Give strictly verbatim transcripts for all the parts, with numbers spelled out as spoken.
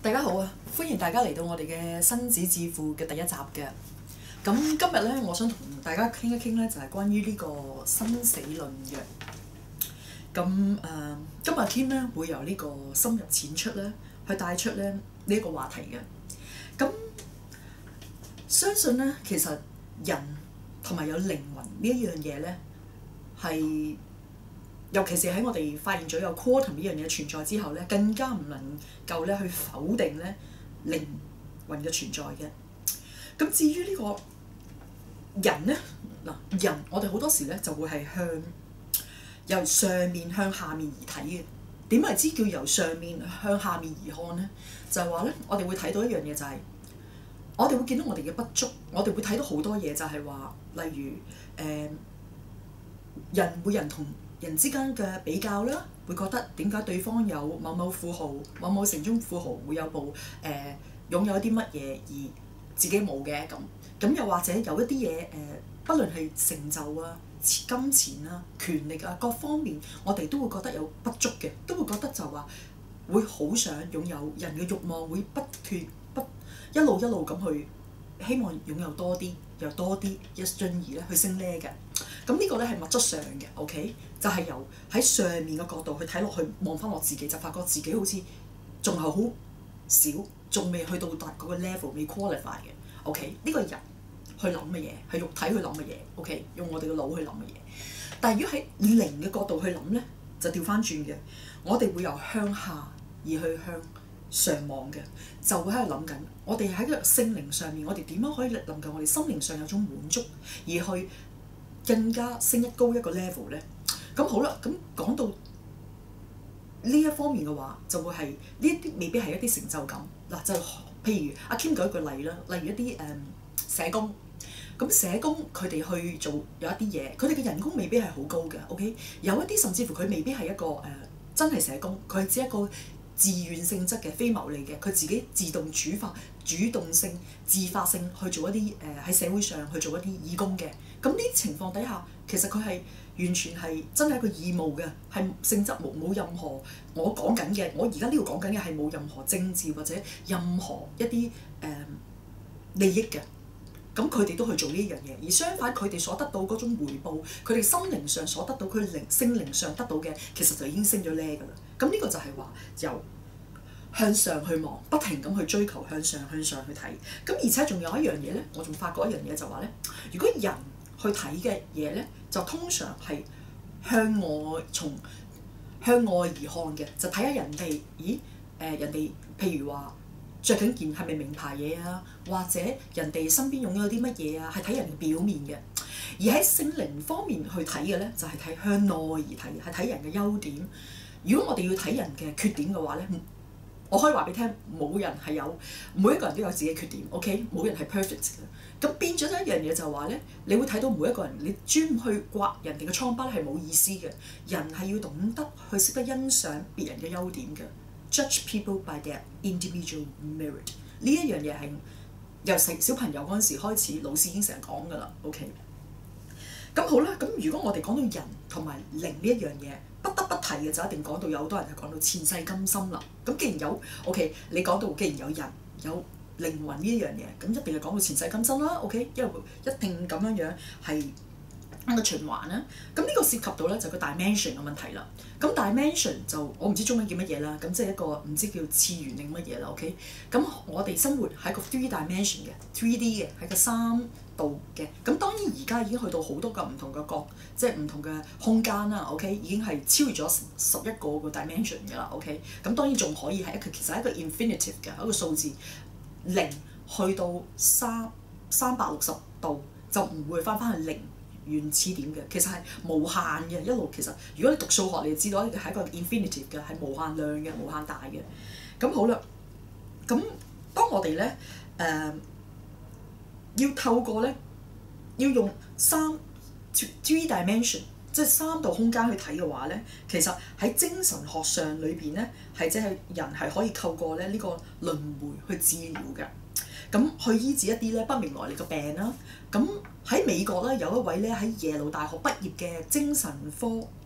大家好啊！歡迎大家嚟到我哋嘅新子智庫嘅第一集嘅。咁今日咧，我想同大家傾一傾咧，就係關於呢個生死論嘅。咁誒、呃，今日天咧會由呢個深入淺出咧，去帶出咧呢一、這個話題嘅。咁相信咧，其實人同埋有靈魂呢一樣嘢咧，係尤其是喺我哋發現咗有 quantum 呢樣嘢存在之後咧，更加唔能夠咧去否定咧靈魂嘅存在嘅。咁至於呢個人咧，嗱人我哋好多時咧就會係向由上面向下面而睇嘅。點為之叫由上面向下面而看咧？就係話咧，我哋會睇到一樣嘢就係、是，我哋會見到我哋嘅不足，我哋會睇到好多嘢，就係話，例如誒、呃、人會人同人之間嘅比較啦，會覺得點解對方有某某富豪、某某城中富豪會有部誒、呃、擁有一啲乜嘢而自己冇嘅咁，咁又或者有一啲嘢誒，不論係成就啊、金錢啊、權力啊各方面，我哋都會覺得有不足嘅，都會覺得就話會好想擁有，人嘅慾望會不斷不一路一路咁去希望擁有多啲，又多啲，一進而咧去升呢嘅。咁呢個咧係物質上嘅 ，OK， 就係由喺上面嘅角度去睇落去，望翻我自己，就發覺自己好似仲係好少，仲未去到達嗰個 level， 未 qualify 嘅 ，OK， 呢個人去諗嘅嘢，係肉體去諗嘅嘢 ，OK， 用我哋嘅腦去諗嘅嘢。但係如果喺靈嘅角度去諗咧，就調翻轉嘅，我哋會由向下而去向上望嘅，就會喺度諗緊，我哋喺個聖靈上面，我哋點樣可以能夠我哋心靈上有種滿足，而去更加升一高一個 level 咧。咁好啦，咁講到呢一方面嘅話，就會係呢一啲未必係一啲成就感嗱。就譬如阿 Kim 舉一個例啦，例如一啲誒、嗯、社工，咁社工佢哋去做有一啲嘢，佢哋嘅人工未必係好高嘅 ，OK， 有一啲甚至乎佢未必係一個誒、呃、真係社工，佢係只係一個自願性質嘅非牟利嘅，佢自己自動主發、主動性、自發性去做一啲誒喺社會上去做一啲義工嘅。咁呢啲情況底下，其實佢係完全係真係一個義務嘅，係性質冇冇任何我講緊嘅，我而家呢度講緊嘅係冇任何政治或者任何一啲誒、呃、利益嘅。咁佢哋都去做呢一樣嘢，而相反佢哋所得到嗰種回報，佢哋心靈上所得到，佢靈聖靈上得到嘅，其實就已經升咗呢㗎啦。咁呢個就係話由向上去望，不停咁去追求向上向上去睇。咁而且仲有一樣嘢咧，我仲發覺一樣嘢就話咧，如果人去睇嘅嘢咧，就通常係向外從向外而看嘅，就睇下人哋，咦誒、呃、人哋譬如話着緊件係咪名牌嘢啊，或者人哋身邊擁有啲乜嘢啊，係睇人嘅表面嘅。而喺聖靈方面去睇嘅咧，就係、是、睇向內而睇，係睇人嘅優點。如果我哋要睇人嘅缺點嘅話咧，我可以話俾你聽，冇人係有，每一個人都有自己嘅缺點 ，OK， 冇人係 perfect 嘅。咁變咗一樣嘢就係話咧，你會睇到每一個人，你專去刮人哋嘅瘡疤係冇意思嘅。人係要懂得去識得欣賞別人嘅優點嘅。Judge people by their individual merit 呢一樣嘢係由細小朋友嗰陣時開始，老師已經成日講㗎啦。OK， 咁好啦，咁如果我哋講到人同埋靈呢一樣嘢，不得不提嘅就一定講到有好多人就講到前世今生啦。咁既然有 OK， 你講到既然有人有靈魂呢一樣嘢，咁一定係講到前世今生啦。OK， 因為一定咁樣樣係一個循環啦。咁呢個涉及到咧就個 dimension 嘅問題啦。咁 dimension 就我唔知中文叫乜嘢啦。咁即係一個唔知叫次元定乜嘢啦。OK， 咁我哋生活喺個 three dimension 嘅 three D 嘅喺個三度嘅。咁當然而家已經去到好多個唔同嘅角，即係唔同嘅空間啦。OK， 已經係超越咗十一個個 dimension 㗎啦。OK， 咁當然仲可以係一個其實係一個 infinitive 嘅一個數字，零去到三三百六十度就唔會翻返去零原始點嘅，其實係無限嘅一路。其實如果你讀數學，你就知道呢個係一個 infinitive 嘅，係無限量嘅、無限大嘅。咁好啦，咁當我哋咧誒要透過咧要用三 three dimension 即係三度空間去睇嘅話咧，其實喺精神學上裏邊咧係即係人係可以透過咧呢個輪迴去治療嘅。咁去醫治一啲咧不明來歷嘅病啦。咁喺美國咧有一位咧喺耶魯大學畢業嘅精神科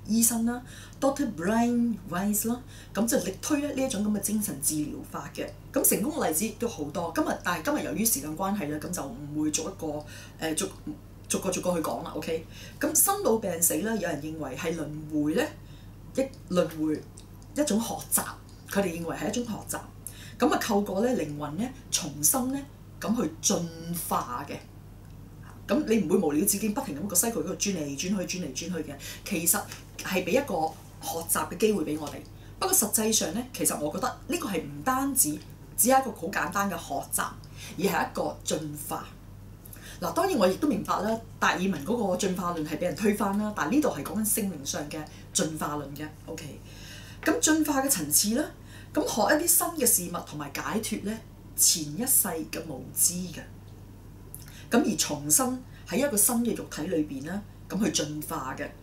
醫生啦 ，Doctor Brian Weiss 啦，咁就力推咧呢一種咁嘅精神治療法嘅。咁成功嘅例子亦都好多。今日但係今日由於時間關係咧，咁就唔會逐一個誒、呃、逐逐個逐個去講啦。OK，咁生老病死咧，有人認為係輪迴咧，一輪迴一種學習，佢哋認為係一種學習。咁啊透過咧靈魂咧重新咧咁去進化嘅。咁你唔會無了自己不停咁個 cycle 嗰度轉嚟轉去轉嚟轉去嘅，其實係俾一個學習嘅機會俾我哋。不過實際上咧，其實我覺得呢個係唔單止只係一個好簡單嘅學習，而係一個進化。嗱，當然我亦都明白啦，達爾文嗰個進化論係俾人推翻啦，但係呢度係講緊性靈上嘅進化論嘅。OK，咁進化嘅層次咧，咁學一啲新嘅事物同埋解脫咧前一世嘅無知嘅。咁而重新喺一個新嘅肉體裏邊咧，咁去進化嘅。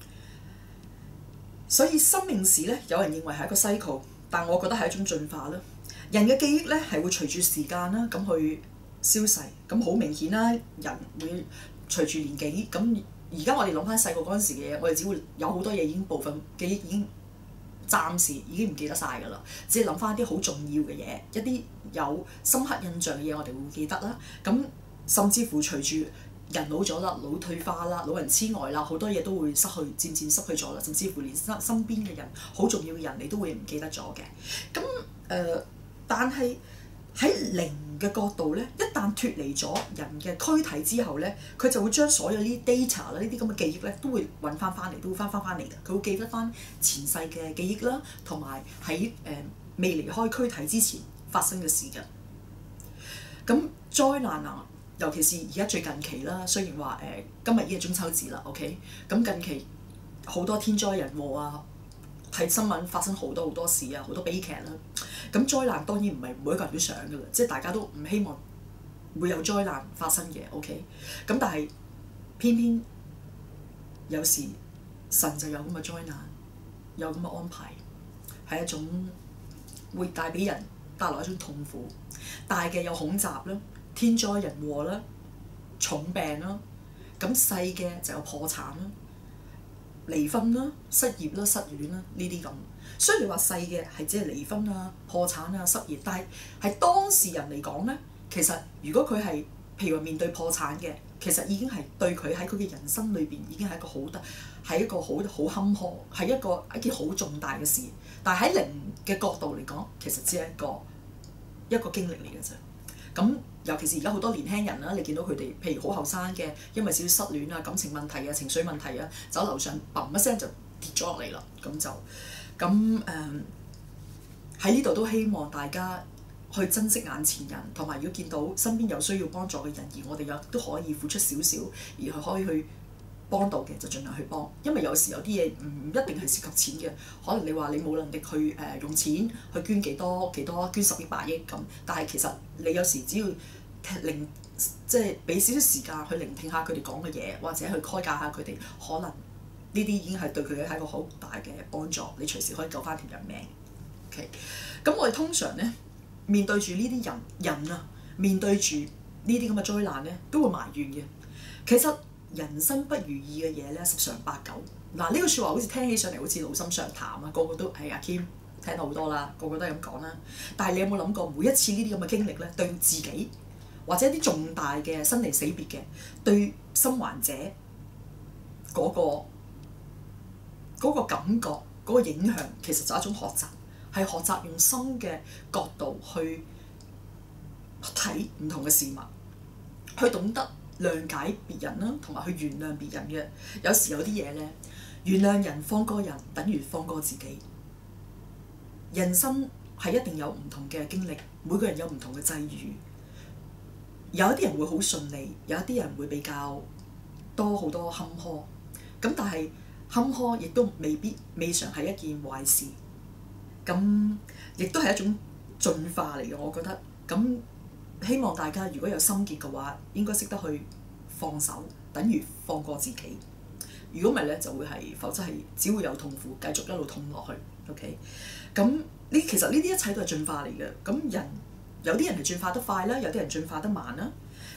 所以生命史咧，有人認為係一個 cycle， 但我覺得係一種進化啦。人嘅記憶咧係會隨住時間啦，咁去消逝。咁好明顯啦，人會隨住年紀。咁而家我哋諗翻細個嗰陣時嘅嘢，我哋只會有好多嘢已經部分記憶已經暫時已經唔記得晒㗎啦，只係諗翻啲好重要嘅嘢，一啲有深刻印象嘅嘢，我哋會記得啦。咁甚至乎隨住人老咗啦、腦退化啦、老人痴呆啦，好多嘢都會失去，漸漸失去咗啦。甚至乎連身身邊嘅人，好重要嘅人，你都會唔記得咗嘅。咁誒、呃，但係喺靈嘅角度咧，一旦脫離咗人嘅軀體之後咧，佢就會將所有呢啲 data 啦、呢啲咁嘅記憶咧，都會揾翻翻嚟，都會翻翻翻嚟嘅。佢會記得翻前世嘅記憶啦，同埋喺誒未離開軀體之前發生嘅事嘅。咁災難啊！尤其是而家最近期啦，雖然話誒、呃、今日已經係中秋節啦 ，OK， 咁近期好多天災人禍啊，睇新聞發生好多好多事啊，好多悲劇啦。咁災難當然唔係每一個人都想㗎啦，即係大家都唔希望會有災難發生嘅 ，OK。咁但係偏偏有時神就有咁嘅災難，有咁嘅安排，係一種會帶俾人帶來一種痛苦，大嘅有恐襲啦。天災人禍啦，重病啦，咁細嘅就有破產啦、離婚啦、失業啦、失戀啦呢啲咁。雖然你話細嘅係只係離婚啊、破產啊、失業，但係係當事人嚟講咧，其實如果佢係譬如話面對破產嘅，其實已經係對佢喺佢嘅人生裏邊已經係一個好得係一個好好坎坷，係一個一件好重大嘅事。但係喺靈嘅角度嚟講，其實只係一個一個經歷嚟嘅啫。咁尤其是而家好多年輕人啦，你見到佢哋譬如好後生嘅，因為少少失戀啊、感情問題啊、情緒問題啊，走樓上砰一聲就跌咗落嚟啦。咁就咁誒喺呢度都希望大家去珍惜眼前人，同埋如果見到身邊有需要幫助嘅人，而我哋又都可以付出少少，而佢可以去幫到嘅就盡量去幫。因為有時有啲嘢唔一定係涉及錢嘅，可能你話你冇能力去誒、呃、用錢去捐幾多幾多，捐十億百億咁，但係其實你有時只要聆即係俾少少時間去聆聽下佢哋講嘅嘢，或者去開解下佢哋，可能呢啲已經係對佢嘅係一個好大嘅幫助。你隨時可以救翻條人命。OK，咁我哋通常咧面對住呢啲人人啊，面對住呢啲咁嘅災難咧，都會埋怨嘅。其實人生不如意嘅嘢咧，十常八九。嗱，呢句説話好似聽起上嚟好似老生常談啊，個個都係阿 Kim 聽到好多啦，個個都係咁講啦。但係你有冇諗過，每一次呢啲咁嘅經歷咧，對自己或者啲重大嘅生離死別嘅，對生還者嗰個嗰個感覺、嗰個影響，其實就係一種學習，係學習用新嘅角度去睇唔同嘅事物，去懂得諒解別人啦，同埋去原諒別人嘅。有時有啲嘢咧，原諒人放過人，等於放過自己。人生係一定有唔同嘅經歷，每個人有唔同嘅際遇。有一啲人會好順利，有一啲人會比較多好多坎坷。咁但係坎坷亦都未必未嘗係一件壞事。咁亦都係一種進化嚟嘅，我覺得。咁希望大家如果有心結嘅話，應該識得去放手，等於放過自己。如果唔係咧，就會係，否則係只會有痛苦，繼續一路痛落去。OK，咁呢其實呢啲一切都係進化嚟嘅。咁人有啲人係進化得快啦，有啲人進化得慢啦。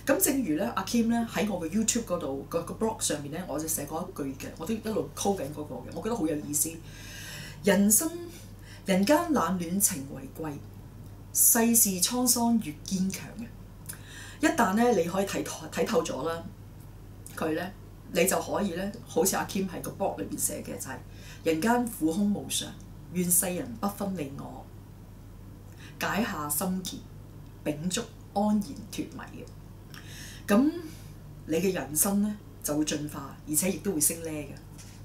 咁正如咧，阿 Kim 咧喺我嘅 YouTube 嗰度個個 blog 上面咧，我就寫過一句嘅，我都一路 call 緊嗰個嘅，我覺得好有意思。人生人間冷暖情為貴，世事滄桑越堅強嘅。一旦咧你可以睇透睇透咗啦，佢咧你就可以咧，好似阿 Kim 喺個 blog 裏邊寫嘅就係、是、人間苦空無常，願世人不分你我，解下心結，秉燭安然脫迷嘅。咁你嘅人生咧就會進化，而且亦都會升呢嘅。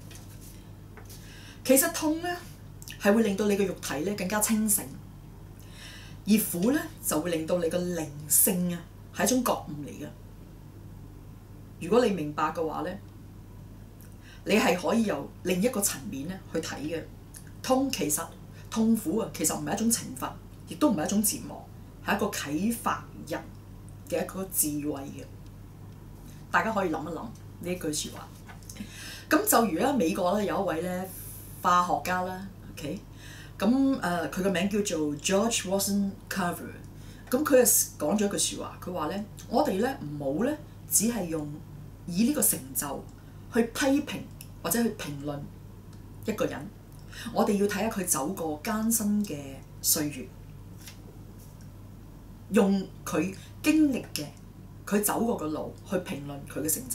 其實痛咧係會令到你嘅肉體咧更加清醒，而苦咧就會令到你嘅靈性啊係一種覺悟嚟嘅。如果你明白嘅話咧，你係可以由另一個層面咧去睇嘅。痛其實痛苦啊，其實唔係一種懲罰，亦都唔係一種折磨，係一個啟發人嘅一個智慧嘅。大家可以諗一諗呢一句説話。咁就如咧美國咧有一位咧化學家啦 ，OK，咁誒佢個名叫做 George Washington Carver。咁佢就講咗一句説話，佢話咧：我哋咧唔好咧，只係用以呢個成就去批評或者去評論一個人，我哋要睇下佢走過艱辛嘅歲月，用佢經歷嘅佢走過嘅路去評論佢嘅成就。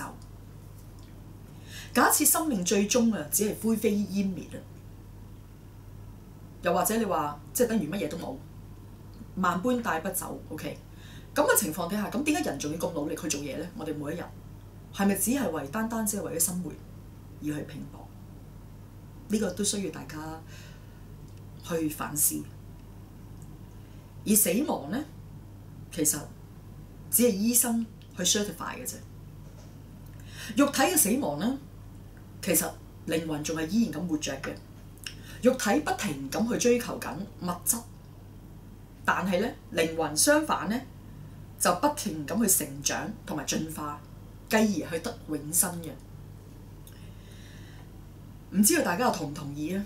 假設生命最終啊，只係灰飛煙滅啊，又或者你話即係等於乜嘢都冇，萬般帶不走 ，OK？ 咁嘅情況底下，咁點解人仲要咁努力去做嘢咧？我哋每一日係咪只係為單單只係為咗生活而去拼搏？呢個都需要大家去反思。而死亡咧，其實只係醫生去 certify 嘅啫。肉體嘅死亡咧，其實靈魂仲係依然咁活着嘅。肉體不停咁去追求緊物質，但係咧靈魂相反咧就不停咁去成長同埋進化，繼而去得永生嘅。唔知道大家又同唔同意啊？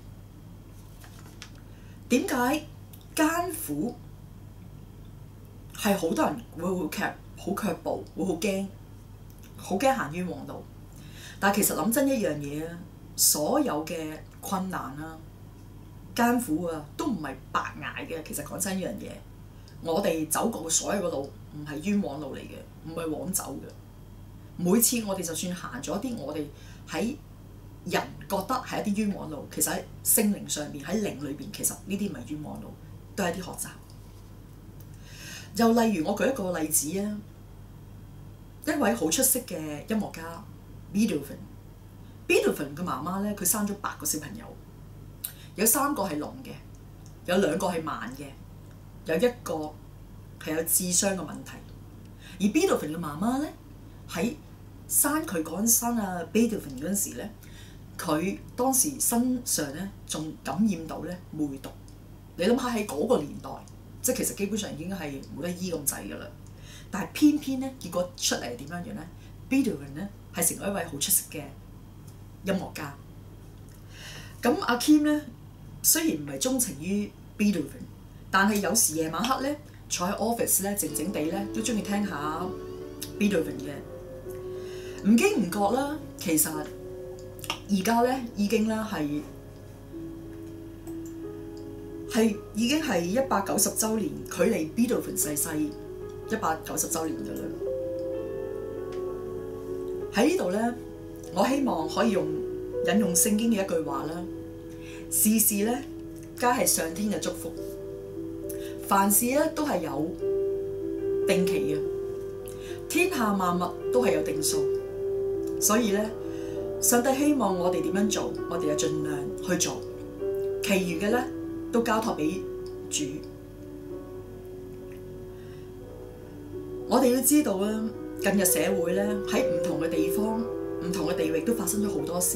點解艱苦係好多人會好卻好卻步，會好驚，好驚行冤枉路？但係其實諗真一樣嘢啊，所有嘅困難啊、艱苦啊，都唔係白捱嘅。其實講真一樣嘢，我哋走過嘅所有嘅路唔係冤枉路嚟嘅，唔係枉走嘅。每次我哋就算行咗啲我哋喺人覺得係一啲冤枉路，其實喺聖靈上邊，喺靈裏邊，其實呢啲唔係冤枉路，都係一啲學習。又例如我舉一個例子啊，一位好出色嘅音樂家 Beethoven，Beethoven 嘅媽媽咧，佢生咗八個小朋友，有三個係聾嘅，有兩個係盲嘅，有一個係有智商嘅問題。而 Beethoven 嘅媽媽咧，喺生佢嗰陣生啊 Beethoven 嗰陣時咧，佢當時身上咧仲感染到咧梅毒。你諗下喺嗰個年代，即係其實基本上已經係冇得醫咁滯㗎啦。但係偏偏咧，結果出嚟係點樣樣咧 Beethoven 咧係成為一位好出色嘅音樂家。咁阿 Kim 咧雖然唔係鍾情於 Beethoven， 但係有時夜晚黑咧坐喺 office 咧靜靜地咧都中意聽下 Beethoven 嘅。唔經唔覺啦，其實而家咧已經咧係係已經係一百九十週年，距離 Beethoven 逝世一百九十週年㗎啦。喺呢度咧，我希望可以用引用聖經嘅一句話啦：事事咧皆係上天嘅祝福，凡事咧都係有定期嘅，天下萬物都係有定數。所以咧，上帝希望我哋點樣做，我哋就盡量去做，其餘嘅咧都交託俾主。我哋要知道啊，近日社會咧喺唔同嘅地方、唔同嘅地域都發生咗好多事。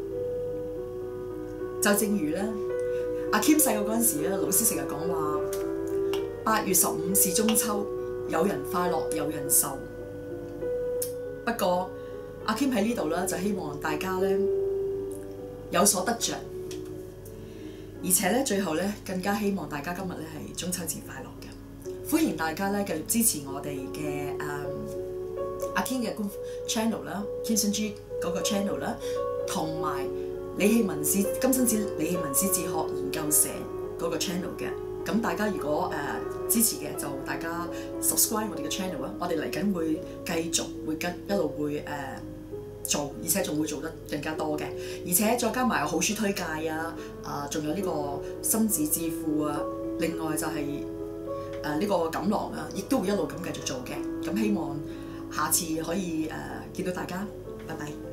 就正如咧，阿 Kim 細個嗰陣時咧，老師成日講話八月十五是中秋，有人快樂有人愁。不過阿 Kim 喺呢度咧，就希望大家咧有所得着，而且咧最後咧更加希望大家今日咧係中秋節快樂嘅。 歡迎大家咧繼續支持我哋嘅誒阿天嘅官 channel 啦，天生 G 嗰個 channel 啦，同埋李希文史金生子李希文史哲學研究社嗰個 channel 嘅。咁大家如果誒、呃、支持嘅，就大家 subscribe 我哋嘅 channel 啊！我哋嚟緊會繼續會跟一路會誒、呃、做，而且仲會做得更加多嘅。而且再加埋好書推介啊，啊、呃、仲有呢個心智致富啊，另外就係誒呢個錦囊啊，亦都會一路咁繼續做嘅。咁希望下次可以誒、呃、見到大家，拜拜。